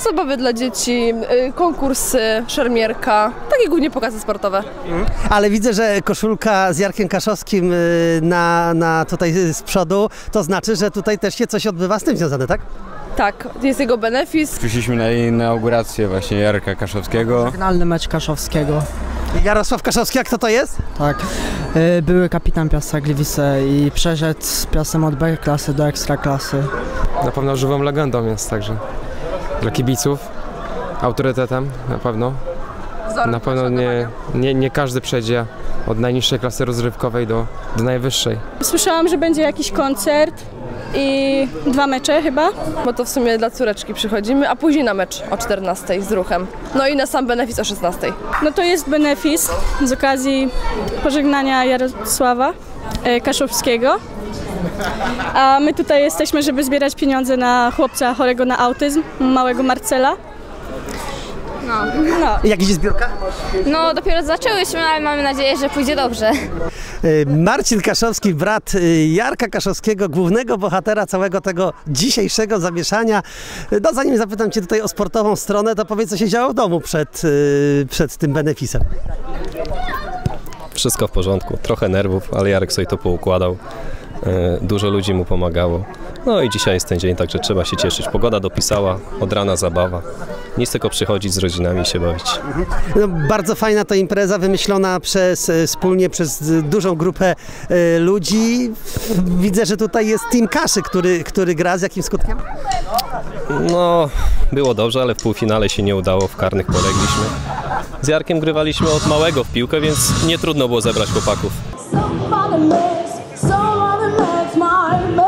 zabawy dla dzieci, konkursy, szermierka, takie głównie pokazy sportowe. Ale widzę, że koszulka z Jarkiem Kaszowskim na tutaj z przodu, to znaczy, że tutaj też się coś odbywa z tym związane, tak? Tak, jest jego benefis. Przyszliśmy na inaugurację właśnie Jarka Kaszowskiego. Żegnalny mecz Kaszowskiego. Jarosław Kaszowski, a kto to jest? Tak. Były kapitan Piasta Gliwice i przeszedł z Piastem od B klasy do ekstra klasy. Na pewno żywą legendą jest także. Dla kibiców, autorytetem na pewno. Na pewno nie każdy przejdzie od najniższej klasy rozrywkowej do najwyższej. Słyszałam, że będzie jakiś koncert i 2 mecze chyba. Bo to w sumie dla córeczki przychodzimy, a później na mecz o 14 z Ruchem. No i na sam benefis o 16. No to jest benefis z okazji pożegnania Jarosława Kaszowskiego. A my tutaj jesteśmy, żeby zbierać pieniądze na chłopca chorego na autyzm, małego Marcela. No. Jak idzie zbiórka? No dopiero zaczęłyśmy, ale mamy nadzieję, że pójdzie dobrze. Marcin Kaszowski, brat Jarka Kaszowskiego, głównego bohatera całego tego dzisiejszego zamieszania. No zanim zapytam Cię tutaj o sportową stronę, to powiedz, co się działo w domu przed tym benefisem. Wszystko w porządku, trochę nerwów, ale Jarek sobie to poukładał. Dużo ludzi mu pomagało. No i dzisiaj jest ten dzień, także trzeba się cieszyć. Pogoda dopisała, od rana zabawa. Nic tylko przychodzić z rodzinami i się bawić. No, bardzo fajna to impreza, wymyślona wspólnie przez dużą grupę ludzi. Widzę, że tutaj jest Team Kaszy, który gra. Z jakim skutkiem? No, było dobrze, ale w półfinale się nie udało, w karnych polegliśmy. Z Jarkiem grywaliśmy od małego w piłkę, więc nie trudno było zebrać chłopaków.